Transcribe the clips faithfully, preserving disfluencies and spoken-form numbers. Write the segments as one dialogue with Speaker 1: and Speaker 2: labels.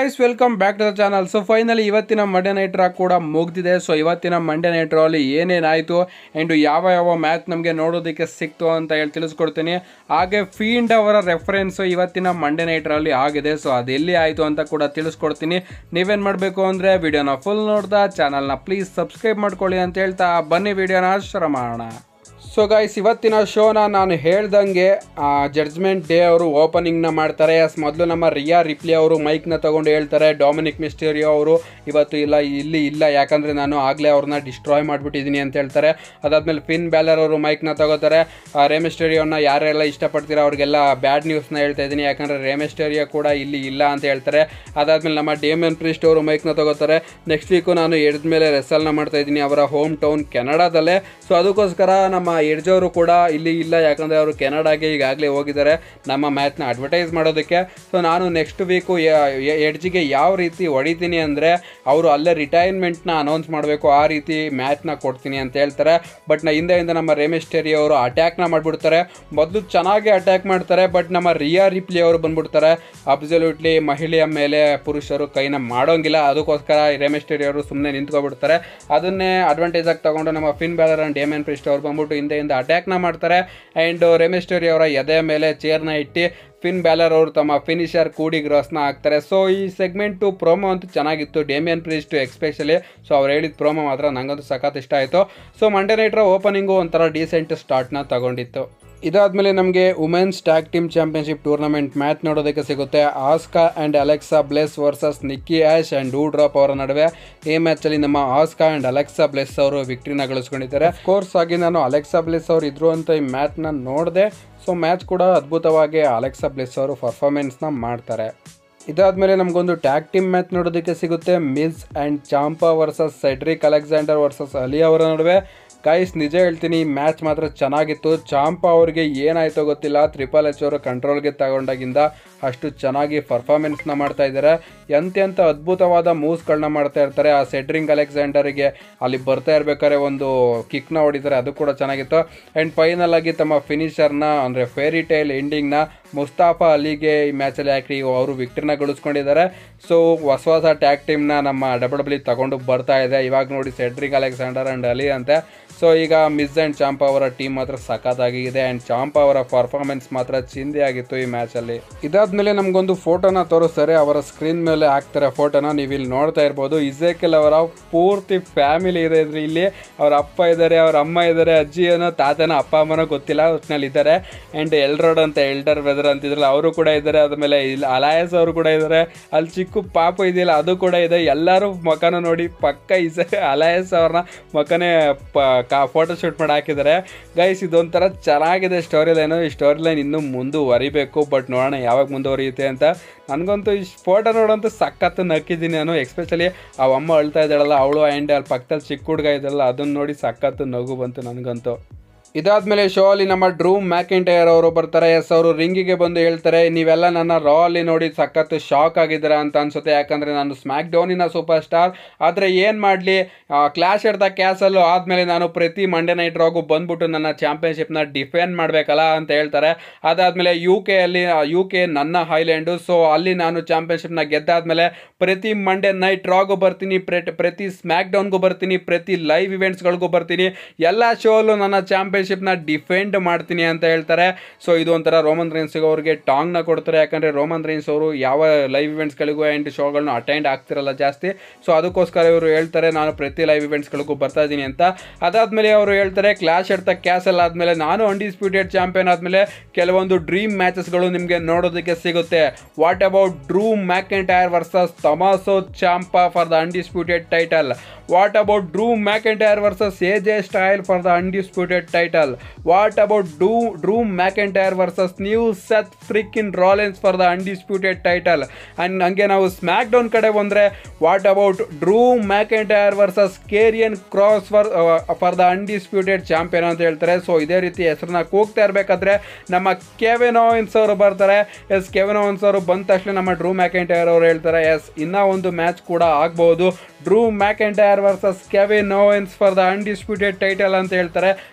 Speaker 1: guys, welcome back to the channel. So finally ಇವತ್ತಿನ Monday night Raw ಕೂಡ ಮುಗಿದಿದೆ. So ಇವತ್ತಿನ ಮಂಡೇ ನೈಟ್ ರಾ ಅಲ್ಲಿ ಏನೇನಾಯಿತು ಅಂಡ್ ಯಾವ ಯಾವ ಮ್ಯಾಚ್ ನಮಗೆ ನೋಡೋದಕ್ಕೆ ಸಿಕ್ತು ಅಂತ ಹೇಳಿ ತಿಳಿಸ್ಕೊಡ್ತೀನಿ. ಹಾಗೆ ಫೀಂಡ್ ಅವರ ರೆಫರೆನ್ಸ್ ಇವತ್ತಿನ ಮಂಡೇ ನೈಟ್ ರಾ ಅಲ್ಲಿ ಆಗಿದೆ. ಸೊ ಅದೆಲ್ಲಿ ಆಯಿತು ಅಂತ ಕೂಡ ತಿಳಿಸ್ಕೊಡ್ತೀನಿ. ನೀವೇನು ಮಾಡಬೇಕು ಅಂದರೆ ವಿಡಿಯೋನ ಫುಲ್ ನೋಡ್ತಾ ಚಾನಲ್ನ ಪ್ಲೀಸ್ ಸಬ್ಸ್ಕ್ರೈಬ್ ಮಾಡ್ಕೊಳ್ಳಿ ಅಂತ ಹೇಳ್ತಾ ಬನ್ನಿ ವಿಡಿಯೋನ ಶುರು ಮಾಡೋಣ. ಸೊ ಗೈಸ್, ಇವತ್ತಿನ ಶೋನ ನಾನು ಹೇಳ್ದಂಗೆ ಜಡ್ಜ್ಮೆಂಟ್ ಡೇ ಅವರು ಓಪನಿಂಗ್ನ ಮಾಡ್ತಾರೆ. ಮೊದಲು ನಮ್ಮ ರಿಯಾ ರಿಪ್ಲಿ ಅವರು ಮೈಕ್ನ ತೊಗೊಂಡು ಹೇಳ್ತಾರೆ ಡೊಮಿನಿಕ್ ಮಿಸ್ಟೀರಿಯೋ ಅವರು ಇವತ್ತು ಇಲ್ಲ ಇಲ್ಲಿ ಇಲ್ಲ ಯಾಕಂದರೆ ನಾನು ಆಗಲೇ ಅವ್ರನ್ನ ಡಿಸ್ಟ್ರಾಯ್ ಮಾಡಿಬಿಟ್ಟಿದ್ದೀನಿ ಅಂತ ಹೇಳ್ತಾರೆ. ಅದಾದಮೇಲೆ ಫಿನ್ ಬ್ಯಾಲರ್ ಅವರು ಮೈಕ್ನ ತಗೋತಾರೆ. ರೇ ಮಿಸ್ಟೀರಿಯೋನ ಯಾರೆಲ್ಲ ಇಷ್ಟಪಡ್ತೀರೋ ಅವ್ರಿಗೆಲ್ಲ ಬ್ಯಾಡ್ ನ್ಯೂಸ್ನ ಹೇಳ್ತಾ ಇದ್ದೀನಿ, ಯಾಕಂದರೆ ರೇ ಮಿಸ್ಟೀರಿಯೋ ಕೂಡ ಇಲ್ಲಿ ಇಲ್ಲ ಅಂತ ಹೇಳ್ತಾರೆ. ಅದಾದಮೇಲೆ ನಮ್ಮ ಡೇಮಿಯನ್ ಪ್ರಿಸ್ಟ್ ಅವರು ಮೈಕ್ನ ತಗೋತಾರೆ. ನೆಕ್ಸ್ಟ್ ವೀಕು ನಾನು ಎಡ್ಜ್ ಮೇಲೆ ರೆಸಲ್ನ ಮಾಡ್ತಾ ಇದ್ದೀನಿ ಅವರ ಹೋಮ್ ಟೌನ್ ಕೆನಡಾದಲ್ಲೇ. ಸೊ ಅದಕ್ಕೋಸ್ಕರ ನಮ್ಮ ಎಡ್ಜ್ ಅವರು ಕೂಡ ಇಲ್ಲಿ ಇಲ್ಲ, ಯಾಕಂದರೆ ಅವರು ಕೆನಡಾಗೆ ಈಗಾಗಲೇ ಹೋಗಿದ್ದಾರೆ ನಮ್ಮ ಮ್ಯಾಚ್ನ ಅಡ್ವರ್ಟೈಸ್ ಮಾಡೋದಕ್ಕೆ. ಸೊ ನಾನು ನೆಕ್ಸ್ಟ್ ವೀಕು ಎಡ್ಜಿಗೆ ಯಾವ ರೀತಿ ಹೊಡಿತೀನಿ ಅಂದರೆ ಅವರು ಅಲ್ಲೇ ರಿಟೈರ್ಮೆಂಟ್ನ ಅನೌನ್ಸ್ ಮಾಡಬೇಕು, ಆ ರೀತಿ ಮ್ಯಾಚ್ನ ಕೊಡ್ತೀನಿ ಅಂತ ಹೇಳ್ತಾರೆ. ಬಟ್ ನಾ ಹಿಂದೆಯಿಂದ ನಮ್ಮ ರೇ ಮಿಸ್ಟೀರಿಯೋ ಅವರು ಅಟ್ಯಾಕ್ನ ಮಾಡಿಬಿಡ್ತಾರೆ. ಮೊದಲು ಚೆನ್ನಾಗಿ ಅಟ್ಯಾಕ್ ಮಾಡ್ತಾರೆ, ಬಟ್ ನಮ್ಮ ರಿಯಾ ರಿಪ್ಲಿ ಅವರು ಬಂದ್ಬಿಡ್ತಾರೆ. ಅಬ್ಸಲ್ಯೂಟ್ಲಿ ಮಹಿಳೆಯ ಮೇಲೆ ಪುರುಷರು ಕೈನ ಮಾಡೋಂಗಿಲ್ಲ, ಅದಕ್ಕೋಸ್ಕರ ರೇ ಮಿಸ್ಟೀರಿಯೋ ಅವರು ಸುಮ್ಮನೆ ನಿಂತ್ಕೊಬಿಡ್ತಾರೆ. ಅದನ್ನೇ ಅಡ್ವಾಂಟೇಜ್ ಆಗಿ ತಗೊಂಡು ನಮ್ಮ Finn Balor and Damian Priest ಅವರು ಬಂದ್ಬಿಟ್ಟು ಹಿಂದೆಯಿಂದ ಅಟ್ಯಾಕ್ನ ಮಾಡ್ತಾರೆ. ಆ್ಯಂಡ್ ರೇ ಮಿಸ್ಟೀರಿಯೋ ಅವರ ಎದೆ ಮೇಲೆ ಚೇರ್ನ ಇಟ್ಟು ಫಿನ್ ಬ್ಯಾಲರ್ ಅವರು ತಮ್ಮ ಫಿನಿಷರ್ ಕೂಡಿ ಗ್ರಾಸ್ನ ಹಾಕ್ತಾರೆ. ಸೊ ಈ ಸೆಗ್ಮೆಂಟು ಪ್ರೋಮೋ ಅಂತೂ ಚೆನ್ನಾಗಿತ್ತು, ಡೇಮಿಯನ್ ಪ್ರಿಸ್ಟ್ ಎಕ್ಸ್ಪೆಷಲಿ. ಸೊ ಅವ್ರು ಹೇಳಿದ ಪ್ರೋಮೋ ಮಾತ್ರ ನನಗಂತೂ ಸಖತ್ ಇಷ್ಟ ಆಯಿತು. ಸೊ ಮಂಡೇ ನೈಟ್ರ ಓಪನಿಂಗು ಒಂಥರ ಡೀಸೆಂಟ್ ಸ್ಟಾರ್ಟ್ನ ತಗೊಂಡಿತ್ತು. ಇದಾದಮೇಲೆ ನಮಗೆ women's tag team championship tournament match ನೋಡೋದಕ್ಕೆ ಸಿಗುತ್ತೆ. Asuka and Alexa Bliss versus Nikki Ash and Doudrop ಅವರ ನಡುವೆ. ಈ ಮ್ಯಾಚಲ್ಲಿ ನಮ್ಮ ಆಸ್ಕಾ ಆ್ಯಂಡ್ ಅಲೆಕ್ಸಾ ಬ್ಲೆಸ್ ಅವರು ವಿಕ್ಟ್ರಿನ ಗಳಿಸ್ಕೊಂಡಿದ್ದಾರೆ. ಕೋರ್ಸ್ ಆಗಿ ನಾನು ಅಲೆಕ್ಸಾ ಬ್ಲೆಸ್ ಅವರು ಇದ್ರು ಅಂತ ಈ ಮ್ಯಾಚ್ನ ನೋಡಿದೆ. ಸೊ ಮ್ಯಾಚ್ ಕೂಡ ಅದ್ಭುತವಾಗಿ ಅಲೆಕ್ಸಾ ಬ್ಲೆಸ್ ಅವರು ಪರ್ಫಾರ್ಮೆನ್ಸ್ನ ಮಾಡ್ತಾರೆ. ಇದಾದಮೇಲೆ ನಮಗೊಂದು ಟ್ಯಾಗ್ ಟೀಮ್ ಮ್ಯಾಚ್ ನೋಡೋದಕ್ಕೆ ಸಿಗುತ್ತೆ. Miz and Ciampa versus Cedric Alexander versus Ali ಅವರ ನಡುವೆ. ಗೈಸ್ ನಿಜ ಹೇಳ್ತೀನಿ, ಮ್ಯಾಚ್ ಮಾತ್ರ ಚೆನ್ನಾಗಿತ್ತು. ಚಾಂಪಾ ಅವ್ರಿಗೆ ಏನಾಯ್ತೋ ಗೊತ್ತಿಲ್ಲ, ಟ್ರಿಪಲ್ ಎಚ್ ಅವರು ಕಂಟ್ರೋಲ್ಗೆ ತಗೊಂಡಾಗಿಂದ ಅಷ್ಟು ಚೆನ್ನಾಗಿ ಪರ್ಫಾರ್ಮೆನ್ಸ್ನ ಮಾಡ್ತಾ ಇದ್ದಾರೆ. ಎಂತೆಂಥ ಅದ್ಭುತವಾದ ಮೂವ್ಸ್ಗಳನ್ನ ಮಾಡ್ತಾ ಇರ್ತಾರೆ. ಆ ಸೆಡ್ರಿಂಗ್ ಅಲೆಕ್ಸಾಂಡರಿಗೆ ಅಲ್ಲಿ ಬರ್ತಾ ಇರ್ಬೇಕಾದ್ರೆ ಒಂದು ಕಿಕ್ನ ಹೊಡಿತಾರೆ, ಅದು ಕೂಡ ಚೆನ್ನಾಗಿತ್ತು. ಆ್ಯಂಡ್ ಫೈನಲ್ ಆಗಿ ತಮ್ಮ ಫಿನಿಷರ್ನ ಅಂದರೆ ಫೇರಿ ಟೈಲ್ ಎಂಡಿಂಗ್ನ ಮುಸ್ತಾಫಾ ಅಲಿಗೆ ಈ ಮ್ಯಾಚಲ್ಲಿ ಹಾಕಿ ಅವರು ವಿಕ್ಟ್ರಿನ ಗಳಿಸ್ಕೊಂಡಿದ್ದಾರೆ. ಸೊ ಹೊಸ ಹೊಸ ಟ್ಯಾಗ್ ಟೀಮ್ನ ನಮ್ಮ ಡಬ್ಲ್ಯೂ ಡಬ್ಲ್ಯೂ ಇ ತಗೊಂಡು ಬರ್ತಾ ಇದೆ. ಇವಾಗ ನೋಡಿ ಸೆಡ್ರಿಕ್ ಅಲೆಕ್ಸಾಂಡರ್ ಆ್ಯಂಡ್ ಅಲಿ ಅಂತೆ. ಸೊ ಈಗ ಮಿಸ್ ಆ್ಯಂಡ್ ಚಾಂಪಾ ಅವರ ಟೀಮ್ ಮಾತ್ರ ಸಖತ್ತಾಗಿದೆ. ಆ್ಯಂಡ್ ಚಾಂಪಾ ಅವರ ಪರ್ಫಾರ್ಮೆನ್ಸ್ ಮಾತ್ರ ಚಿಂದಿ ಆಗಿತ್ತು ಈ ಮ್ಯಾಚಲ್ಲಿ. ಇದಾದಮೇಲೆ ನಮಗೊಂದು ಫೋಟೋನ ತೋರಿಸ್ತಾರೆ, ಅವರ ಸ್ಕ್ರೀನ್ ಮೇಲೆ ಹಾಕ್ತಾರೆ ಫೋಟೋನ, ನೀವು ಇಲ್ಲಿ ನೋಡ್ತಾ ಇರ್ಬೋದು. ಇಸೇಕೆಲ್ ಅವರ ಪೂರ್ತಿ ಫ್ಯಾಮಿಲಿ ಇದೆ ಇದ್ರೆ ಇಲ್ಲಿ. ಅವ್ರ ಅಪ್ಪ ಇದ್ದಾರೆ, ಅವ್ರ ಅಮ್ಮ ಇದ್ದಾರೆ, ಅಜ್ಜಿ ಏನೋ ತಾತನೋ ಅಪ್ಪ ಅಮ್ಮನೋ ಗೊತ್ತಿಲ್ಲ, ಒಟ್ಟಿನಲ್ಲಿ ಇದ್ದಾರೆ. ಆ್ಯಂಡ್ ಎಲ್ರೋಡ್ ಅಂತ ಎಲ್ಡರ್ ವೆದರ್ ಅಂತಿದ್ರಲ್ಲ ಅವರು ಕೂಡ ಇದ್ದಾರೆ. ಆದಮೇಲೆ ಇಲ್ಲಿ ಅಲಾಯಸ್ ಅವರು ಕೂಡ ಇದ್ದಾರೆ. ಅಲ್ಲಿ ಚಿಕ್ಕ ಪಾಪು ಇದೆಯಲ್ಲ ಅದು ಕೂಡ ಇದೆ. ಎಲ್ಲರೂ ಮಕನ ನೋಡಿ ಪಕ್ಕ ಇಸ ಅಲಾಯಸ್ ಅವ್ರನ್ನ ಮಕನೇ ಪ ಫೋಟೋ ಶೂಟ್ ಮಾಡಿ ಹಾಕಿದ್ದಾರೆ. ಗೈಸ್ ಇದೊಂಥರ ಚೆನ್ನಾಗಿದೆ ಸ್ಟೋರಿ ಲೈನು. ಈ ಸ್ಟೋರಿ ಲೈನ್ ಇನ್ನೂ ಮುಂದುವರಿಬೇಕು, ಬಟ್ ನೋಡೋಣ ಯಾವಾಗ ಮುಂದುವರಿಯುತ್ತೆ ಅಂತ. ನನಗಂತೂ ಈ ಫೋಟೋ ನೋಡೋಂತೂ ಸಖತ್ತು ನಕ್ಕಿದ್ದೀನಿ ನಾನು. ಎಸ್ಪೆಷಲಿ ಆ ಅಮ್ಮ ಅಳ್ತಾ ಇದ್ದಾಳಲ್ಲ ಅವಳು, ಆ್ಯಂಡ್ ಅಲ್ಲಿ ಪಕ್ಕದಲ್ಲಿ ಚಿಕ್ಕ ಹುಡುಗ ಇದ್ದಾಳಲ್ಲ ಅದನ್ನು ನೋಡಿ ಸಖತ್ತು ನಗು ಬಂತು ನನಗಂತೂ. ಇದಾದಮೇಲೆ ಶೋ ಅಲ್ಲಿ ನಮ್ಮ ಡ್ರೂ ಮ್ಯಾಕಿಂಟೈರ್ ಅವರು ಬರ್ತಾರೆ. ಎಸ್ ಅವರು ರಿಂಗಿಗೆ ಬಂದು ಹೇಳ್ತಾರೆ, ನೀವೆಲ್ಲ ನನ್ನ ರಾ ಅಲ್ಲಿ ನೋಡಿ ಸಖತ್ತು ಶಾಕ್ ಆಗಿದ್ದೀರಾ ಅಂತ ಅನ್ಸುತ್ತೆ, ಯಾಕಂದರೆ ನಾನು ಸ್ಮ್ಯಾಕ್ ಡೌನಿನ ಸೂಪರ್ ಸ್ಟಾರ್. ಆದರೆ ಏನು ಮಾಡಲಿ, ಕ್ಲಾಶ್ ಎಟ್ ದ ಕ್ಯಾಸಲ್ಲು ಆದಮೇಲೆ ನಾನು ಪ್ರತಿ ಮಂಡೇ ನೈಟ್ ರಾಗೂ ಬಂದ್ಬಿಟ್ಟು ನನ್ನ ಚಾಂಪಿಯನ್ಶಿಪ್ನ ಡಿಫೆಂಡ್ ಮಾಡಬೇಕಲ್ಲ ಅಂತ ಹೇಳ್ತಾರೆ. ಅದಾದಮೇಲೆ ಯು ಕೆ ಅಲ್ಲಿ ಯು ಕೆ ನನ್ನ ಹೈಲ್ಯಾಂಡು. ಸೊ ಅಲ್ಲಿ ನಾನು ಚಾಂಪಿಯನ್ಶಿಪ್ನ ಗೆದ್ದಾದಮೇಲೆ ಪ್ರತಿ ಮಂಡೇ ನೈಟ್ ರಾಗೂ ಬರ್ತೀನಿ, ಪ್ರತಿ ಸ್ಮ್ಯಾಕ್ ಡೌನ್ಗೂ ಬರ್ತೀನಿ, ಪ್ರತಿ ಲೈವ್ ಇವೆಂಟ್ಸ್ಗಳಿಗೂ ಬರ್ತೀನಿ, ಎಲ್ಲ ಶೋ ಅಲ್ಲೂ ನನ್ನ ಚಾಂಪಿಯನ್ ನ ಡಿಫೆಂಡ್ ಮಾಡ್ತೀನಿ ಅಂತ ಹೇಳ್ತಾರೆ. ಸೊ ಇದು ಒಂಥರ ರೋಮನ್ ರೈನ್ಸ್ ಅವರಿಗೆ ಟಾಂಗ್ನ ಕೊಡ್ತಾರೆ, ಯಾಕಂದರೆ ರೋಮನ್ ರೈನ್ಸ್ ಅವರು ಯಾವ ಲೈವ್ ಇವೆಂಟ್ಸ್ಗಳಿಗೂ ಆ್ಯಂಡ್ ಶೋಗಳನ್ನ ಅಟೆಂಡ್ ಆಗ್ತಿರಲ್ಲ ಜಾಸ್ತಿ. ಸೊ ಅದಕ್ಕೋಸ್ಕರ ಇವರು ಹೇಳ್ತಾರೆ ನಾನು ಪ್ರತಿ ಲೈವ್ ಇವೆಂಟ್ಸ್ಗಳಿಗೂ ಬರ್ತಾ ಇದ್ದೀನಿ ಅಂತ. ಅದಾದಮೇಲೆ ಅವರು ಹೇಳ್ತಾರೆ ಕ್ಲಾಶ್ ಎಟ್ ದ ಕ್ಯಾಸಲ್ ಆದಮೇಲೆ ನಾನು ಅನ್ಡಿಸ್ಪ್ಯೂಟೆಡ್ ಚಾಂಪಿಯನ್ ಆದಮೇಲೆ ಕೆಲವೊಂದು ಡ್ರೀಮ್ ಮ್ಯಾಚಸ್ಗಳು ನಿಮಗೆ ನೋಡೋದಕ್ಕೆ ಸಿಗುತ್ತೆ. What about Drew McIntyre versus Tommaso Ciampa for the undisputed title? What about Drew McIntyre versus A J Styles for the undisputed title? What about Drew, Drew McIntyre versus new Seth freaking Rollins for the undisputed title? And ಹಂಗೆ ನಾವು smack down ಕಡೆ ಬಂದರೆ what about Drew McIntyre versus Karrion Kross for for the undisputed champion ಅಂತ ಹೇಳ್ತಾರೆ. So ಇದೇ ರೀತಿ ಹೆಸರನ್ನ ಕೂಗ್ತಾ ಇರಬೇಕಾದ್ರೆ ನಮ್ಮ ಕೆವಿನ್ ಓವೆನ್ಸ್ ಅವರು ಬರ್ತಾರೆ. ಎಸ್ ಕೆವಿನ್ ಓವೆನ್ಸ್ ಅವರು ಬಂದ ತಕ್ಷಣ ನಮ್ಮ ಡ್ರೂ ಮ್ಯಾಕಿಂಟೈರ್ ಅವರು ಹೇಳ್ತಾರೆ ಎಸ್ ಇನ್ನೂ ಒಂದು ಮ್ಯಾಚ್ ಕೂಡ ಆಗ್ಬೋದು, Drew McIntyre versus Kevin Owens for the undisputed title ಅಂತ ಹೇಳ್ತಾರೆ. ಕೆವಿನ್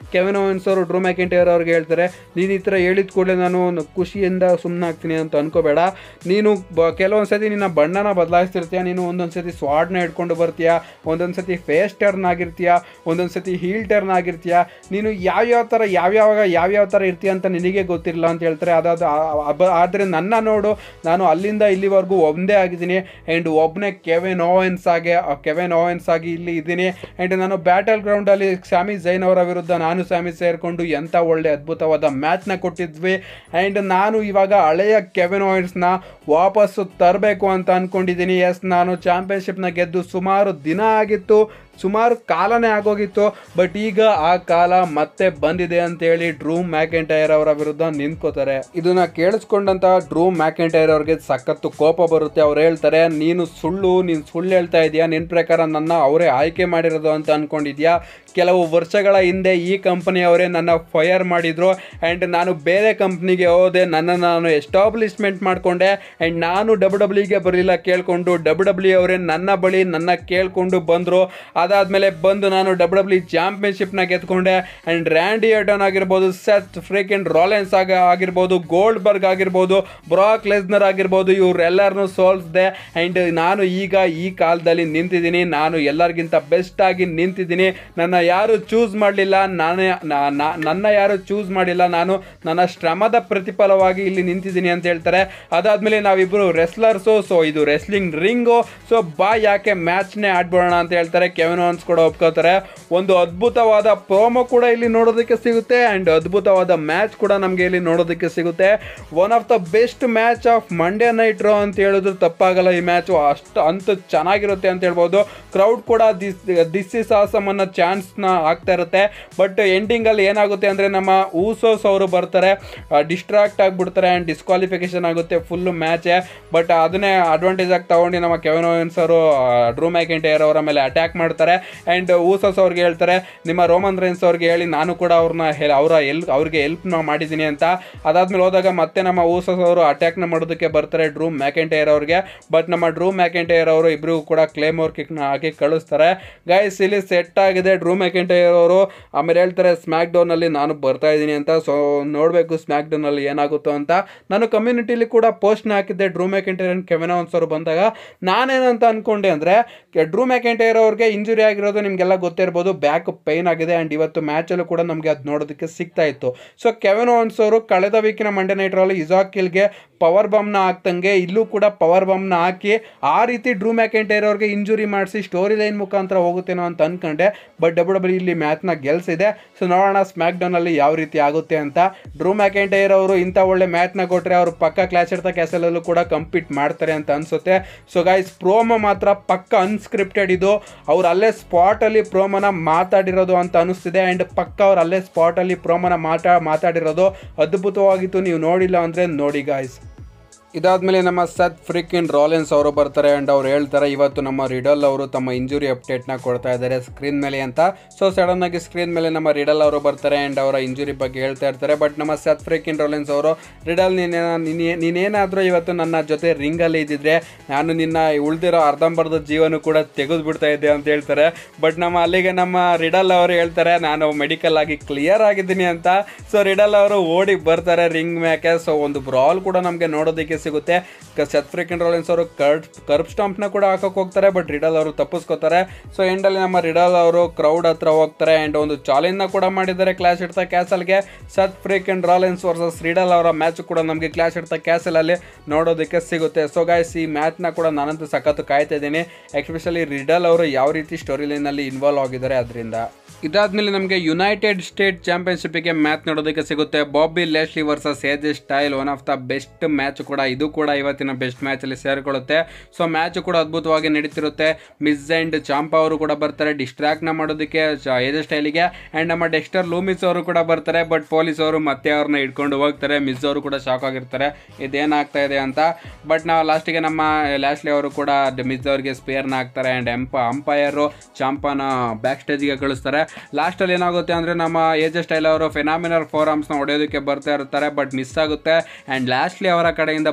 Speaker 1: ಓವೆನ್ಸ್ ಅವರು ಡ್ರೂ ಮ್ಯಾಕೆಂಟೈರ್ ಅವ್ರಿಗೆ ಹೇಳ್ತಾರೆ, ನೀನು ಈ ಥರ ಹೇಳಿದ ಕೂಡಲೇ ನಾನು ಖುಷಿಯಿಂದ ಸುಮ್ಮನೆ ಆಗ್ತೀನಿ ಅಂತ ಅನ್ಕೋಬೇಡ. ನೀನು ಬ ಕೆಲವೊಂದು ಸತಿ ನಿನ್ನ ಬಣ್ಣನ ಬದಲಾಯಿಸ್ತಿರ್ತೀಯ, ನೀನು ಒಂದೊಂದು ಸತಿ ಸ್ವಾಡ್ನ ಇಟ್ಕೊಂಡು ಬರ್ತೀಯ, ಒಂದೊಂದು ಸತಿ ಫೇಸ್ ಟರ್ನ್ ಆಗಿರ್ತೀಯ, ಒಂದೊಂದು ಸತಿ ಹೀಲ್ ಟರ್ನ್ ಆಗಿರ್ತೀಯ. ನೀನು ಯಾವ್ಯಾವ ಥರ ಯಾವ್ಯಾವಾಗ ಯಾವ್ಯಾವ ಥರ ಇರ್ತೀಯ ಅಂತ ನಿನಗೆ ಗೊತ್ತಿರಲ್ಲ ಅಂತ ಹೇಳ್ತಾರೆ. ಅದಾದ ಆದರೆ ನನ್ನ ನೋಡು, ನಾನು ಅಲ್ಲಿಂದ ಇಲ್ಲಿವರೆಗೂ ಒಂದೇ ಆಗಿದ್ದೀನಿ ಆ್ಯಂಡ್ ಒಬ್ಬನೇ ಕೆವಿನ್ ಓವೆನ್ಸ್ ಆಗಿ ಕೆವಿನ್ ಓವೆನ್ಸ್ ಆಗಿ ಇಲ್ಲಿ ಇದ್ದೀನಿ. ಆ್ಯಂಡ್ ನಾನು ಬ್ಯಾಟಲ್ ಗ್ರೌಂಡಲ್ಲಿ ಸ್ಯಾಮಿ ಝೈನ್ ಅವರ ವಿರುದ್ಧ ನಾನು ಸ್ಯಾಮಿ ಸೇರಿಕೊಂಡು ಎಂಥ ಒಳ್ಳೆ ಅದ್ಭುತವಾದ ಮ್ಯಾಚ್ನ ಕೊಟ್ಟಿದ್ವಿ. ಆ್ಯಂಡ್ ನಾನು ಇವಾಗ ಹಳೆಯ ಕೆವಿನ್ ಓವೆನ್ಸ್ನ ವಾಪಸ್ಸು ತರಬೇಕು ಅಂತ ಅಂದ್ಕೊಂಡಿದ್ದೀನಿ. ಎಸ್, ನಾನು ಚಾಂಪಿಯನ್ಶಿಪ್ನ ಗೆದ್ದು ಸುಮಾರು ದಿನ ಆಗಿತ್ತು, ಸುಮಾರು ಕಾಲನೇ ಆಗೋಗಿತ್ತು. ಬಟ್ ಈಗ ಆ ಕಾಲ ಮತ್ತೆ ಬಂದಿದೆ ಅಂತೇಳಿ ಡ್ರೂ ಮ್ಯಾಕೆಂಟೈರ್ ಅವರ ವಿರುದ್ಧ ನಿಂತ್ಕೋತಾರೆ. ಇದನ್ನ ಕೇಳಿಸ್ಕೊಂಡಂತ ಡ್ರೂ ಮ್ಯಾಕೆಂಟೈರ್ ಅವ್ರಿಗೆ ಸಖತ್ತು ಕೋಪ ಬರುತ್ತೆ. ಅವ್ರು ಹೇಳ್ತಾರೆ, ನೀನು ಸುಳ್ಳು ನೀನು ಸುಳ್ಳು ಹೇಳ್ತಾ ಇದೆಯಾ, ನಿನ್ನ ಪ್ರಕಾರ ನನ್ನ ಅವರೇ ಆಯ್ಕೆ ಮಾಡಿರೋದು ಅಂತ ಅಂದ್ಕೊಂಡಿದ್ಯಾ? ಕೆಲವು ವರ್ಷಗಳ ಹಿಂದೆ ಈ ಕಂಪನಿಯವರೇ ನನ್ನ ಫೈರ್ ಮಾಡಿದ್ರು ಆ್ಯಂಡ್ ನಾನು ಬೇರೆ ಕಂಪ್ನಿಗೆ ಹೋದೆ, ನನ್ನನ್ನು ನಾನು ಎಸ್ಟಾಬ್ಲಿಷ್ಮೆಂಟ್ ಮಾಡಿಕೊಂಡೆ ಆ್ಯಂಡ್ ನಾನು ಡಬ್ಲ್ಯೂ ಡಬ್ಲ್ಯೂಗೆ ಬರಲಿಲ್ಲ ಕೇಳಿಕೊಂಡು ಡಬ್ಲ್ಯೂ ಡಬ್ಲ್ಯೂ ಅವರೇ ನನ್ನ ಬಳಿ ನನ್ನ ಕೇಳಿಕೊಂಡು ಬಂದರು. ಅದಾದಮೇಲೆ ಬಂದು ನಾನು ಡಬ್ಲ್ಯೂ ಡಬ್ಲ್ಯೂ ಚಾಂಪಿಯನ್ಶಿಪ್ನ ಗೆದ್ಕೊಂಡೆ ಆ್ಯಂಡ್ ರ್ಯಾಂಡಿ ಆರ್ಟನ್ ಆಗಿರ್ಬೋದು, ಸೆತ್ ಫ್ರೀಕಿನ್ ರಾಲೆನ್ಸ್ ಆಗ ಆಗಿರ್ಬೋದು, ಗೋಲ್ಡ್ ಬರ್ಗ್ ಆಗಿರ್ಬೋದು, ಬ್ರಾಕ್ ಲೆಸ್ನರ್ ಆಗಿರ್ಬೋದು, ಇವರೆಲ್ಲರನ್ನೂ ಸೋಲಿಸಿದೆ. ಆ್ಯಂಡ್ ನಾನು ಈಗ ಈ ಕಾಲದಲ್ಲಿ ನಿಂತಿದ್ದೀನಿ, ನಾನು ಎಲ್ಲರಿಗಿಂತ ಬೆಸ್ಟ್ ಆಗಿ ನಿಂತಿದ್ದೀನಿ. ನನ್ನ ಯಾರು ಚೂಸ್ ಮಾಡಲಿಲ್ಲ, ನಾನೇ ನನ್ನ ಯಾರು ಚೂಸ್ ಮಾಡಿಲ್ಲ, ನಾನು ನನ್ನ ಶ್ರಮದ ಪ್ರತಿಫಲವಾಗಿ ಇಲ್ಲಿ ನಿಂತಿದ್ದೀನಿ ಅಂತ ಹೇಳ್ತಾರೆ. ಅದಾದಮೇಲೆ ನಾವಿಬ್ಬರು ರೆಸ್ಲರ್ಸು, ಸೊ ಇದು ರೆಸ್ಲಿಂಗ್ ರಿಂಗು, ಸೊ ಬಾ ಯಾಕೆ ಮ್ಯಾಚ್ನೇ ಆಡ್ಬೋಣ ಅಂತ ಹೇಳ್ತಾರೆ. ಕೆವಿನ್ ಓವೆನ್ಸ್ ಕೂಡ ಒಪ್ಕೋತಾರೆ. ಒಂದು ಅದ್ಭುತವಾದ ಪ್ರೋಮೋ ಕೂಡ ಇಲ್ಲಿ ನೋಡೋದಕ್ಕೆ ಸಿಗುತ್ತೆ ಆ್ಯಂಡ್ ಅದ್ಭುತವಾದ ಮ್ಯಾಚ್ ಕೂಡ ನಮಗೆ ಇಲ್ಲಿ ನೋಡೋದಕ್ಕೆ ಸಿಗುತ್ತೆ. One of the best match of Monday night Raw ಅಂತ ಹೇಳಿದ್ರು ತಪ್ಪಾಗಲ್ಲ. ಈ ಮ್ಯಾಚು ಅಷ್ಟು ಅಂತ ಚೆನ್ನಾಗಿರುತ್ತೆ ಅಂತ ಹೇಳ್ಬೋದು. ಕ್ರೌಡ್ ಕೂಡ ದಿಸ್ ದಿಸ್ ಇಸ್ ಆಸಮ್ ಅನ್ನೋ ಚಾನ್ಸ್ನ ಆಗ್ತಾ ಇರುತ್ತೆ. ಬಟ್ ಎಂಡಿಂಗಲ್ಲಿ ಏನಾಗುತ್ತೆ ಅಂದರೆ ನಮ್ಮ ಊಸೋಸ್ ಅವರು ಬರ್ತಾರೆ, ಡಿಸ್ಟ್ರಾಕ್ಟ್ ಆಗಿಬಿಡ್ತಾರೆ ಆ್ಯಂಡ್ ಡಿಸ್ಕ್ವಾಲಿಫಿಕೇಶನ್ ಆಗುತ್ತೆ ಫುಲ್ಲು ಮ್ಯಾಚೇ. ಬಟ್ ಅದನ್ನೇ ಅಡ್ವಾಂಟೇಜ್ ಆಗಿ ತಗೊಂಡು ನಮ್ಮ ಕೆವಿನ್ ಓವೆನ್ಸ್ ಅವರು ಡ್ರೂ ಮ್ಯಾಕೆಂಟೈರ್ ಅವರ ಮೇಲೆ ಅಟ್ಯಾಕ್ ಮಾಡ್ತಾರೆ ಆ್ಯಂಡ್ ಊಸೋಸ್ ಅವ್ರಿಗೆ ಹೇಳ್ತಾರೆ, ನಿಮ್ಮ ರೋಮನ್ ರೈನ್ಸ್ ಅವ್ರಿಗೆ ಹೇಳಿ ನಾನು ಕೂಡ ಅವ್ರನ್ನ ಅವರ ಎಲ್ ಅವ್ರಿಗೆ ಹೆಲ್ಪ್ನ ಮಾಡಿದ್ದೀನಿ ಅಂತ. ಅದಾದ್ಮೇಲೆ ಹೋದಾಗ ಮತ್ತೆ ನಮ್ಮ ಊಸೋಸ್ ಅವರು ಅಟ್ಯಾಕ್ನ ಮಾಡೋದಕ್ಕೆ ಬರ್ತಾರೆ ಡ್ರೂ ಮ್ಯಾಕೆಂಟೈರ್ ಅವ್ರಿಗೆ. ಬಟ್ ನಮ್ಮ ಡ್ರೂ ಮ್ಯಾಕೆಂಟೈರ್ ಅವರು ಇಬ್ಬರಿಗೂ ಕೂಡ ಕ್ಲೇಮೋರ್ ಕಿಕ್ನ ಹಾಕಿ ಕಳಿಸ್ತಾರೆ. ಗೈಸ್, ಇಲ್ಲಿ ಸೆಟ್ ಆಗಿದೆ ಡ್ರೂ ಮ್ಯಾಕೆಂಟೈರ್ ಅವರು. ಆಮೇಲೆ ಹೇಳ್ತಾರೆ ಸ್ಮ್ಯಾಕ್ ಡೌನಲ್ಲಿ ನಾನು ಬರ್ತಾ ಇದ್ದೀನಿ ಅಂತ. ಸೊ ನೋಡಬೇಕು ಸ್ಮ್ಯಾಕ್ ಡೌನಲ್ಲಿ ಏನಾಗುತ್ತೋ ಅಂತ. ನಾನು ಕಮ್ಯುನಿಟಿಲಿ ಕೂಡ ಪೋಸ್ಟ್ನ ಹಾಕಿದ್ದೆ Drew McIntyre and Kevin Owens ಅವರು ಬಂದಾಗ. ನಾನೇನಂತ ಅಂದ್ಕೊಂಡೆ ಅಂದರೆ, ಡ್ರೂ ಮ್ಯಾಕೆಂಟೈರ್ ಅವ್ರಿಗೆ ಇಂಜುರಿ ಆಗಿರೋದು ನಿಮಗೆಲ್ಲ ಗೊತ್ತಿರ್ಬೋದು, ಬ್ಯಾಕ್ ಪೈನ್ ಆಗಿದೆ ಆ್ಯಂಡ್ ಇವತ್ತು ಮ್ಯಾಚಲ್ಲೂ ಕೂಡ ನಮಗೆ ಅದು ನೋಡೋದಕ್ಕೆ ಸಿಗ್ತಾ ಇತ್ತು. ಸೊ ಕೆವಿನ್ ಓವೆನ್ಸ್ ಅವರು ಕಳೆದ ವೀಕಿನ ಮಂಡೇ ನೈಟ್ ರಾಲಿ ಇಜಾಕಿಲ್ಗೆ ಪವರ್ ಬಾಂಬ್ನ ಹಾಕ್ತಂಗೆ ಇಲ್ಲೂ ಕೂಡ ಪವರ್ ಬಾಂಬ್ನ ಹಾಕಿ ಆ ರೀತಿ ಡ್ರೂ ಮ್ಯಾಕೆಂಟೈರ್ ಅವ್ರಿಗೆ ಇಂಜುರಿ ಮಾಡಿಸಿ ಸ್ಟೋರಿ ಲೈನ್ ಮುಖಾಂತರ ಹೋಗುತ್ತೇನೋ ಅಂತ ಅಂದ್ಕೊಂಡೆ. ಬಟ್ ಡಬ್ಲ್ಯೂ ಡಬ್ಲ್ಯೂ ಇಲ್ಲಿ ಮ್ಯಾಚ್ನ ಗೆಲ್ಸಿದೆ. ಸೊ ನೋಡೋಣ ಸ್ಮ್ಯಾಕ್ ಡೌನಲ್ಲಿ ಯಾವ ರೀತಿ ಆಗುತ್ತೆ ಅಂತ. ಡ್ರೂ ಮ್ಯಾಕೆಂಟೈರ್ ಅವರು ಇಂಥ ಒಳ್ಳೆ ಮ್ಯಾಚ್ನ ಕೊಟ್ಟರೆ ಅವರು ಪಕ್ಕ ಕ್ಲಾಶ್ ಇರ್ತಾ ಕ್ಯಾಸಲಲ್ಲೂ ಕೂಡ ಕಂಪೀಟ್ ಮಾಡ್ತಾರೆ ಅಂತ ಅನಿಸುತ್ತೆ. ಸೊ ಗೈಸ್, ಪ್ರೋಮೋ ಮಾತ್ರ ಪಕ್ಕ ಅನ್ಸ್ಕ್ರಿಪ್ಟೆಡ್ ಇದು. ಅವ್ರು ಅಲ್ಲೇ ಸ್ಪಾಟಲ್ಲಿ ಪ್ರೋಮೋನ ಮಾತಾಡಿರೋದು ಅಂತ ಅನಿಸ್ತಿದೆ ಆ್ಯಂಡ್ ಪಕ್ಕ ಅವ್ರು ಅಲ್ಲೇ ಸ್ಪಾಟಲ್ಲಿ ಪ್ರೋಮೋನ ಮಾತಾ ಮಾತಾಡಿರೋದು ಅದ್ಭುತವಾಗಿತ್ತು. ನೀವು ನೋಡಿಲ್ಲ ಅಂದರೆ ನೋಡಿ ಗಾಯ್ಸ್. ಇದಾದಮೇಲೆ ನಮ್ಮ ಸೆತ್ ಫ್ರೀಕಿನ್ ರಾಲೆನ್ಸ್ ಅವರು ಬರ್ತಾರೆ ಆ್ಯಂಡ್ ಅವ್ರು ಹೇಳ್ತಾರೆ, ಇವತ್ತು ನಮ್ಮ ರಿಡಲ್ ಅವರು ತಮ್ಮ ಇಂಜುರಿ ಅಪ್ಡೇಟ್ನ ಕೊಡ್ತಾ ಇದ್ದಾರೆ ಸ್ಕ್ರೀನ್ ಮೇಲೆ ಅಂತ. ಸೊ ಸಡನ್ನಾಗಿ ಸ್ಕ್ರೀನ್ ಮೇಲೆ ನಮ್ಮ ರಿಡಲ್ ಅವರು ಬರ್ತಾರೆ ಆ್ಯಂಡ್ ಅವರ ಇಂಜುರಿ ಬಗ್ಗೆ ಹೇಳ್ತಾ ಇರ್ತಾರೆ. ಬಟ್ ನಮ್ಮ ಸೆತ್ ಫ್ರೀಕಿನ್ ರಾಲೆನ್ಸ್ ಅವರು, ರಿಡಲ್ ನೀನೇ ನೀನೇನಾದರೂ ಇವತ್ತು ನನ್ನ ಜೊತೆ ರಿಂಗಲ್ಲಿ ಇದ್ದಿದ್ರೆ ನಾನು ನಿನ್ನ ಉಳಿದಿರೋ ಅರ್ಧಂಬರ್ಧ ಜೀವನ ಕೂಡ ತೆಗೆದು ಬಿಡ್ತಾ ಇದ್ದೆ ಅಂತ ಹೇಳ್ತಾರೆ. ಬಟ್ ನಮ್ಮ ಅಲ್ಲಿಗೆ ನಮ್ಮ ರಿಡಲ್ ಅವರು ಹೇಳ್ತಾರೆ, ನಾನು ಮೆಡಿಕಲ್ ಆಗಿ ಕ್ಲಿಯರ್ ಆಗಿದ್ದೀನಿ ಅಂತ. ಸೊ ರಿಡಲ್ ಅವರು ಓಡಿ ಬರ್ತಾರೆ ರಿಂಗ್ ಮ್ಯಾಕೆ. ಸೊ ಒಂದು ಬ್ರಾಲ್ ಕೂಡ ನಮಗೆ ನೋಡೋದಕ್ಕೆ ಸಿಗುತ್ತೆ. ಸೆತ್ ಫ್ರೀಕಿನ್ ರಾಲೆನ್ಸ್ ಅವರು ಕರ್ಬ್ ಕರ್ಬ್ ಸ್ಟಾಂಪ್ನ ಕೂಡ ಹಾಕಕ್ಕೆ ಹೋಗ್ತಾರೆ, ಬಟ್ ರಿಡಲ್ ಅವರು ತಪ್ಪಿಸ್ಕೋತಾರೆ. ಸೊ ಎಂಡಲ್ಲಿ ನಮ್ಮ ರಿಡಲ್ ಅವರು ಕ್ರೌಡ್ ಹತ್ರ ಹೋಗ್ತಾರೆ ಆ್ಯಂಡ್ ಒಂದು ಚಾಲೆಂಜ್ನ ಕೂಡ ಮಾಡಿದ್ದಾರೆ ಕ್ಲಾಶ್ ಇಡ್ತಾ ಕ್ಯಾಸಲ್ಗೆ. Seth Freakin Rollins versus Riddle ಅವರ ಮ್ಯಾಚ್ ಕೂಡ ನಮಗೆ ಕ್ಲಾಶ್ ಇಡ್ತಾ ಕ್ಯಾಸಲಲ್ಲಿ ನೋಡೋದಕ್ಕೆ ಸಿಗುತ್ತೆ. ಸೊ ಗೈಸ್, ಈ ಮ್ಯಾಚ್ನ ಕೂಡ ನಾನಂತೂ ಸಖತ್ತು ಕಾಯ್ತಾ ಇದ್ದೀನಿ, ಎಸ್ಪೆಷಲಿ ರಿಡಲ್ ಅವರು ಯಾವ ರೀತಿ ಸ್ಟೋರಿ ಲೈನಲ್ಲಿ ಇನ್ವಾಲ್ವ್ ಆಗಿದ್ದಾರೆ ಅದರಿಂದ. ಇದಾದ್ಮೇಲೆ ನಮಗೆ ಯುನೈಟೆಡ್ ಸ್ಟೇಟ್ ಚಾಂಪಿಯನ್ಶಿಪ್ಗೆ ಮ್ಯಾಚ್ ನೋಡೋದಕ್ಕೆ ಸಿಗುತ್ತೆ. Bobby Lashley versus AJ Styles, one of the best match ಕೂಡ ಇದು ಕೂಡ ಇವತ್ತಿನ ಬೆಸ್ಟ್ ಮ್ಯಾಚಲ್ಲಿ ಸೇರಿಕೊಳ್ಳುತ್ತೆ. ಸೊ ಮ್ಯಾಚ್ ಕೂಡ ಅದ್ಭುತವಾಗಿ ನಡೀತಿರುತ್ತೆ. ಮಿಸ್ ಆ್ಯಂಡ್ ಚಾಂಪಾ ಅವರು ಕೂಡ ಬರ್ತಾರೆ ಡಿಸ್ಟ್ರಾಕ್ಟ್ನ ಮಾಡೋದಕ್ಕೆ ಎಜೆ ಸ್ಟೈಲಿಗೆ ಆ್ಯಂಡ್ ನಮ್ಮ ಡೆಕ್ಸ್ಟರ್ ಲೂಮಿಸ್ ಅವರು ಕೂಡ ಬರ್ತಾರೆ. ಬಟ್ ಪೊಲೀಸ್ ಅವರು ಮತ್ತೆ ಅವ್ರನ್ನ ಹಿಡ್ಕೊಂಡು ಹೋಗ್ತಾರೆ. ಮಿಸ್ ಅವರು ಕೂಡ ಶಾಕ್ ಆಗಿರ್ತಾರೆ ಇದೇನಾಗ್ತಾ ಇದೆ ಅಂತ. ಬಟ್ ನಾವು ಲಾಸ್ಟಿಗೆ ನಮ್ಮ ಲ್ಯಾಶ್ಲಿ ಅವರು ಕೂಡ ಮಿಸ್ ಅವರಿಗೆ ಸ್ಪೇರ್ನ ಹಾಕ್ತಾರೆ ಆ್ಯಂಡ್ ಎಂಪ ಅಂಪೈರು ಚಾಂಪಾನ ಬ್ಯಾಕ್ ಸ್ಟೇಜ್ಗೆ ಕಳಿಸ್ತಾರೆ. ಲಾಸ್ಟಲ್ಲಿ ಏನಾಗುತ್ತೆ ಅಂದರೆ ನಮ್ಮ ಎಜೆ ಸ್ಟೈಲ್ ಅವರು ಫೆನಾಮಿನಲ್ ಫೋರ್ ಆರ್ಮ್ಸ್ನ ಹೊಡೆಯೋದಕ್ಕೆ ಬರ್ತಾ ಇರ್ತಾರೆ, ಬಟ್ ಮಿಸ್ ಆಗುತ್ತೆ ಆ್ಯಂಡ್ ಲ್ಯಾಶ್ಲಿ ಅವರ ಕಡೆಯಿಂದ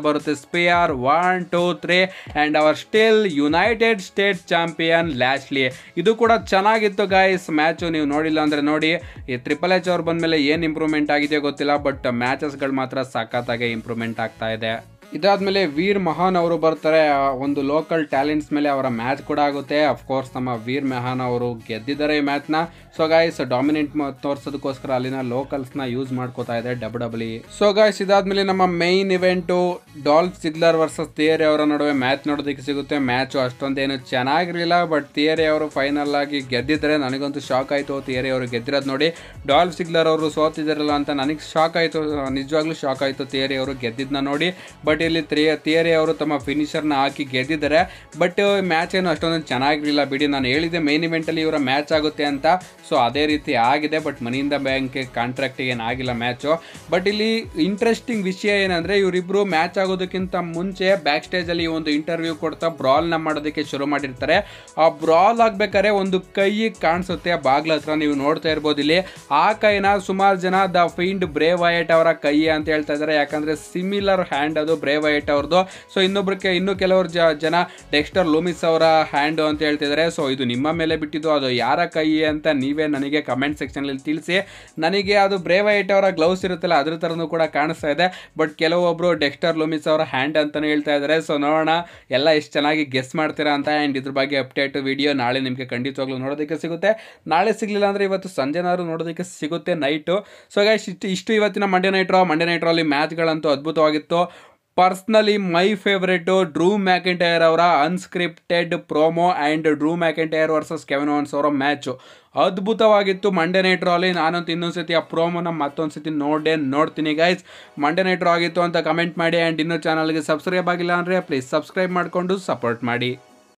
Speaker 1: ಬರುತ್ತೆ spear one two three and our still United State champion Lashley. ಇದು ಕೂಡ ಚೆನ್ನಾಗಿತ್ತು ಗಾಯ್ಸ್ ಮ್ಯಾಚು. ನೀವು ನೋಡಿಲ್ಲ ಅಂದರೆ ನೋಡಿ. ಈ ಟ್ರಿಪಲ್ ಎಚ್ ಅವ್ರು ಬಂದಮೇಲೆ ಏನು ಇಂಪ್ರೂವ್ಮೆಂಟ್ ಆಗಿದೆಯೋ ಗೊತ್ತಿಲ್ಲ, ಬಟ್ ಮ್ಯಾಚಸ್ಗಳು ಮಾತ್ರ ಸಖತ್ತಾಗಿ ಇಂಪ್ರೂವ್ಮೆಂಟ್ ಆಗ್ತಾ ಇದೆ. ಇದಾದ್ಮೇಲೆ ವೀರ್ ಮಹಾನ್ ಅವರು ಬರ್ತಾರೆ. ಒಂದು ಲೋಕಲ್ ಟ್ಯಾಲೆಂಟ್ಸ್ ಮೇಲೆ ಅವರ ಮ್ಯಾಚ್ ಕೂಡ ಆಗುತ್ತೆ. ಅಫ್ಕೋರ್ಸ್ ನಮ್ಮ ವೀರ್ ಮಹಾನ್ ಅವರು ಗೆದ್ದಿದ್ದಾರೆ ಈ ಮ್ಯಾಚ್ನ. ಸೊ ಗಾಯ್ಸ್ ಡಾಮಿನೆಂಟ್ ತೋರಿಸೋದಕ್ಕೋಸ್ಕರ ಅಲ್ಲಿನ ಲೋಕಲ್ಸ್ನ ಯೂಸ್ ಮಾಡ್ಕೋತಾ ಇದೆ W W E. So guys ಇದಾದ್ಮೇಲೆ ನಮ್ಮ main event Dolph Ziggler versus Theory ಅವರ ನಡುವೆ ಮ್ಯಾಚ್ ನೋಡೋದಕ್ಕೆ ಸಿಗುತ್ತೆ. ಮ್ಯಾಚು ಅಷ್ಟೊಂದೇನು ಚೆನ್ನಾಗಿರಲಿಲ್ಲ, ಬಟ್ ಥಿಯರಿ ಅವರು ಫೈನಲ್ ಆಗಿ ಗೆದ್ದಿದ್ದಾರೆ. ನನಗಂತೂ ಶಾಕ್ ಆಯಿತು ಥಿಯರಿ ಅವರು ಗೆದ್ದಿರೋದು ನೋಡಿ. ಡಾಲ್ಫ್ ಜಿಗ್ಲರ್ ಅವರು ಸೋತಿದ್ದಾರಲ್ಲ ಅಂತ ನನಗೆ ಶಾಕ್ ಆಯಿತು, ನಿಜವಾಗ್ಲೂ ಶಾಕ್ ಆಯಿತು ಥಿಯರಿ ಅವರು ಗೆದ್ದಿದ್ದನ್ನ ನೋಡಿ. ಬಟ್ ಇಲ್ಲಿ ಥಿಯರಿ ಅವರು ತಮ್ಮ ಫಿನಿಷರ್ನ ಹಾಕಿ ಗೆದ್ದಿದ್ದಾರೆ. ಬಟ್ ಮ್ಯಾಚ್ ಏನು ಅಷ್ಟೊಂದು ಚೆನ್ನಾಗಿರಲಿಲ್ಲ ಬಿಡಿ. ನಾನು ಹೇಳಿದ್ದೆ ಮೈನ್ ಇವೆಂಟಲ್ಲಿ ಇವರ ಮ್ಯಾಚ್ ಆಗುತ್ತೆ ಅಂತ, ಸೊ ಅದೇ ರೀತಿ ಆಗಿದೆ. ಬಟ್ ಮನಿಯಿಂದ ಬ್ಯಾಂಕ್ ಕಾಂಟ್ರಾಕ್ಟಿಗೆ ಏನಾಗಿಲ್ಲ ಮ್ಯಾಚು. ಬಟ್ ಇಲ್ಲಿ ಇಂಟ್ರೆಸ್ಟಿಂಗ್ ವಿಷಯ ಏನಂದರೆ ಇವರಿಬ್ಬರು ಮ್ಯಾಚ್ ಆಗೋದಕ್ಕಿಂತ ಮುಂಚೆ ಬ್ಯಾಕ್ ಸ್ಟೇಜಲ್ಲಿ ಒಂದು ಇಂಟರ್ವ್ಯೂ ಕೊಡ್ತಾ ಬ್ರಾಲ್ನ ಮಾಡೋದಕ್ಕೆ ಶುರು ಮಾಡಿರ್ತಾರೆ. ಆ ಬ್ರಾಲ್ ಆಗ್ಬೇಕಾದ್ರೆ ಒಂದು ಕೈ ಕಾಣಿಸುತ್ತೆ ಬಾಗ್ಲ ಹತ್ರ, ನೀವು ನೋಡ್ತಾ ಇರ್ಬೋದು ಇಲ್ಲಿ. ಆ ಕೈನ ಸುಮಾರು ಜನ ದ ಫೀಂಡ್ ಬ್ರೇ ವಯಾಟ್ ಅವರ ಕೈ ಅಂತ ಹೇಳ್ತಾ ಇದ್ದಾರೆ, ಯಾಕಂದರೆ ಸಿಮಿಲರ್ ಹ್ಯಾಂಡ್ ಅದು ಬ್ರೇ ವಯಾಟ್ ಅವ್ರದ್ದು. ಸೊ ಇನ್ನೊಬ್ರಿಗೆ ಇನ್ನು ಕೆಲವರು ಜನ ಡೆಕ್ಸ್ಟರ್ ಲೂಮಿಸ್ ಅವರ ಹ್ಯಾಂಡು ಅಂತ ಹೇಳ್ತಿದ್ದಾರೆ. ಸೊ ಇದು ನಿಮ್ಮ ಮೇಲೆ ಬಿಟ್ಟಿದ್ದು, ಅದು ಯಾರ ಕೈ ಅಂತ ನೀವೇ ನನಗೆ ಕಮೆಂಟ್ ಸೆಕ್ಷನಲ್ಲಿ ತಿಳಿಸಿ. ನನಗೆ ಅದು ಬ್ರೇ ವಯಾಟ್ ಅವರ ಗ್ಲೌಸ್ ಇರುತ್ತಲ್ಲ ಅದ್ರ ಥರನೂ ಕೂಡ ಕಾಣಿಸ್ತಾ ಇದೆ, ಬಟ್ ಕೆಲವೊಬ್ಬರು ಡೆಕ್ಸ್ಟರ್ ಲೂಮಿಸ್ ಅವರ ಹ್ಯಾಂಡ್ ಅಂತಲೂ ಹೇಳ್ತಾ ಇದ್ದಾರೆ. ಸೊ ನೋಡೋಣ ಎಲ್ಲ ಎಷ್ಟು ಚೆನ್ನಾಗಿ ಗೆಸ್ ಮಾಡ್ತೀರಾ ಅಂತ. ಆ್ಯಂಡ್ ಇದ್ರ ಬಗ್ಗೆ ಅಪ್ಡೇಟ್ ವಿಡಿಯೋ ನಾಳೆ ನಿಮಗೆ ಖಂಡಿತವಾಗ್ಲೂ ನೋಡೋದಕ್ಕೆ ಸಿಗುತ್ತೆ. ನಾಳೆ ಸಿಗಲಿಲ್ಲ ಅಂದರೆ ಇವತ್ತು ಸಂಜೆನಾದ್ರು ನೋಡೋದಕ್ಕೆ ಸಿಗುತ್ತೆ ನೈಟು. ಸೊ ಗೈಸ್ ಇಷ್ಟು ಇಷ್ಟು ಇವತ್ತಿನ Monday night Raw. Monday night Raw ಅಲ್ಲಿ ಮ್ಯಾಚ್ಗಳಂತೂ ಅದ್ಭುತವಾಗಿತ್ತು. Personally my favourite Drew McIntyre ಅವರ unscripted promo and Drew McIntyre versus Kevin Owens ಅವರ ಮ್ಯಾಚು ಅದ್ಭುತವಾಗಿತ್ತು ಮಂಡೇ ನೈಟ್ ರಾ ಅಲ್ಲಿ. ನಾನಂತೂ ಇನ್ನೊಂದು ಸತಿ ಆ ಪ್ರೋಮೋನ ಮತ್ತೊಂದು ಸತಿ ನೋಡೇ ನೋಡ್ತೀನಿ ಗೈಸ್. ಮಂಡೇ ನೈಟ್ ರಾ ಆಗಿತ್ತು ಅಂತ ಕಮೆಂಟ್ ಮಾಡಿ. ಆ್ಯಂಡ್ ಇನ್ನೂ ಚಾನಲ್ಗೆ ಸಬ್ಸ್ಕ್ರೈಬ್ ಆಗಿಲ್ಲ ಅಂದರೆ ಪ್ಲೀಸ್ ಸಬ್ಸ್ಕ್ರೈಬ್ ಮಾಡಿಕೊಂಡು ಸಪೋರ್ಟ್ ಮಾಡಿ.